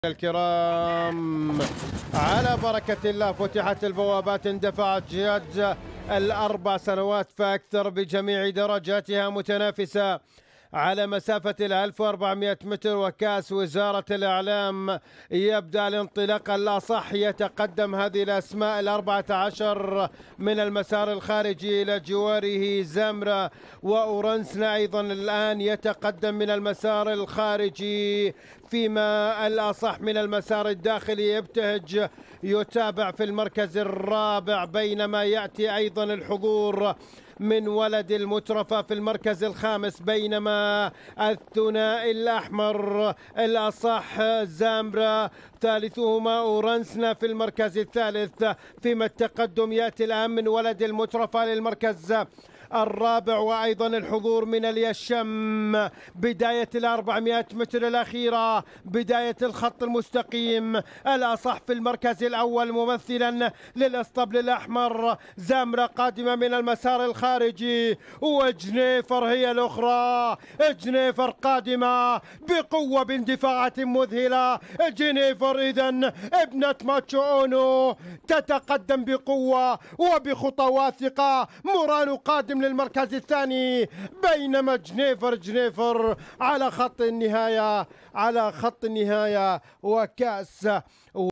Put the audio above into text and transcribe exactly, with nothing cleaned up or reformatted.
الكرام على بركة الله فتحت البوابات، اندفعت جياد الأربع سنوات فأكثر بجميع درجاتها متنافسة على مسافة الألف وأربعمائة متر، وكأس وزارة الإعلام يبدأ الانطلاق الأصح. يتقدم هذه الأسماء الأربعة عشر من المسار الخارجي إلى جواره زامرا وأورنسنا أيضا الآن يتقدم من المسار الخارجي، فيما الأصح من المسار الداخلي ابتهج يتابع في المركز الرابع، بينما يأتي أيضا الحضور من ولد المترفة في المركز الخامس، بينما الثنائي الأحمر الأصح زامرا ثالثهما أورنسنا في المركز الثالث، فيما التقدم يأتي الآن من ولد المترفة للمركز الرابع، وأيضا الحضور من اليشم. بداية الأربعمائة متر الأخيرة، بداية الخط المستقيم. الأصح في المركز الأول ممثلا للأسطبل الأحمر، زامرا قادمة من المسار الخارجي، وجنيفر هي الأخرى. جنيفر قادمة بقوة باندفاعات مذهلة. جنيفر إذن ابنة ماتشو أونو تتقدم بقوة وبخطى واثقة. مورانو قادم للمركز الثاني، بينما جنيفر جنيفر على خط النهاية على خط النهاية وكأس